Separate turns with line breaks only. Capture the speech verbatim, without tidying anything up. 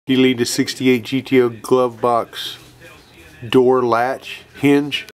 You need a sixty-eight G T O glove box door latch hinge.